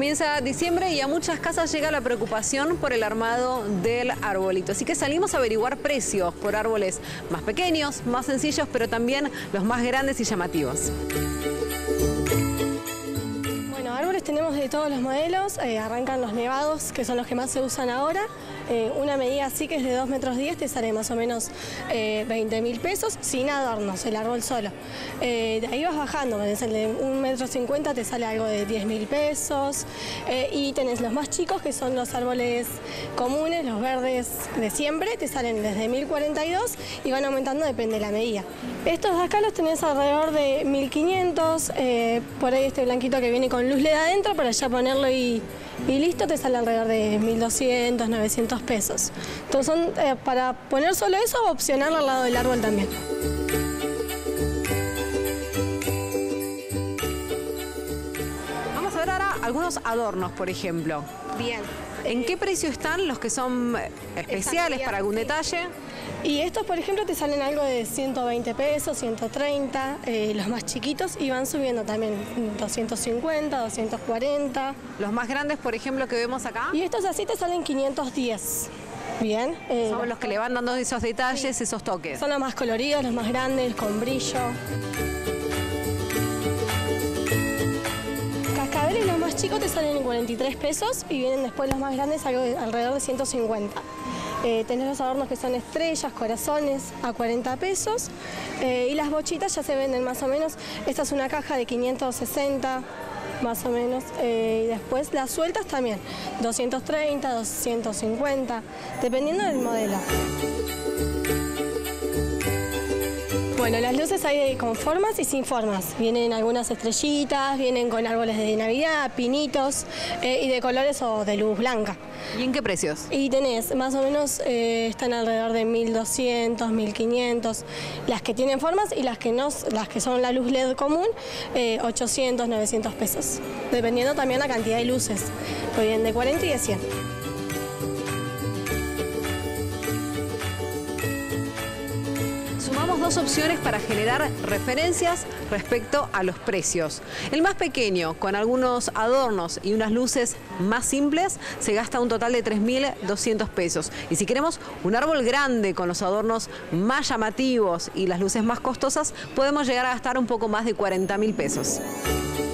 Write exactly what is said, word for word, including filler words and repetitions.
Comienza diciembre y a muchas casas llega la preocupación por el armado del arbolito. Así que salimos a averiguar precios por árboles más pequeños, más sencillos, pero también los más grandes y llamativos. Bueno, árboles tenemos de todos los modelos, eh, arrancan los nevados, que son los que más se usan ahora. Eh, una medida así que es de dos metros diez te sale más o menos eh, veinte mil pesos sin adornos, el árbol solo. Eh, de ahí vas bajando, tenés el de un metro cincuenta te sale algo de diez mil pesos. Eh, y tenés los más chicos que son los árboles comunes, los verdes de siempre, te salen desde mil cuarenta y dos y van aumentando, depende de la medida. Estos de acá los tenés alrededor de mil quinientos, eh, por ahí este blanquito que viene con luz L E D adentro, para ya ponerlo y, y listo, te sale alrededor de mil doscientos, novecientos pesos. Entonces son eh, para poner solo eso o opcional al lado del árbol también. Vamos a ver ahora algunos adornos, por ejemplo. Bien. ¿En qué precio están los que son especiales para algún detalle? Y estos, por ejemplo, te salen algo de ciento veinte pesos, ciento treinta, eh, los más chiquitos, y van subiendo también doscientos cincuenta, doscientos cuarenta. Los más grandes, por ejemplo, que vemos acá. Y estos así te salen quinientos diez. Bien. Eh, son los que le van dando esos detalles, sí, esos toques. Son los más coloridos, los más grandes, con brillo. Cascabeles, los más chicos te salen en cuarenta y tres pesos y vienen después los más grandes algo de, alrededor de ciento cincuenta. Eh, tenés los adornos que son estrellas, corazones, a cuarenta pesos. Eh, y las bochitas ya se venden más o menos. Esta es una caja de quinientos sesenta, más o menos. Eh, y después las sueltas también, doscientos treinta, doscientos cincuenta, dependiendo del modelo. Bueno, las luces hay con formas y sin formas. Vienen algunas estrellitas, vienen con árboles de Navidad, pinitos eh, y de colores o de luz blanca. ¿Y en qué precios? Y tenés, más o menos, eh, están alrededor de mil doscientos, mil quinientos. Las que tienen formas y las que no, las que son la luz L E D común, eh, ochocientos, novecientos pesos. Dependiendo también la cantidad de luces. Pues vienen de cuarenta y de cien. Sumamos dos opciones para generar referencias respecto a los precios. El más pequeño, con algunos adornos y unas luces más simples, se gasta un total de tres mil doscientos pesos. Y si queremos un árbol grande con los adornos más llamativos y las luces más costosas, podemos llegar a gastar un poco más de cuarenta mil pesos.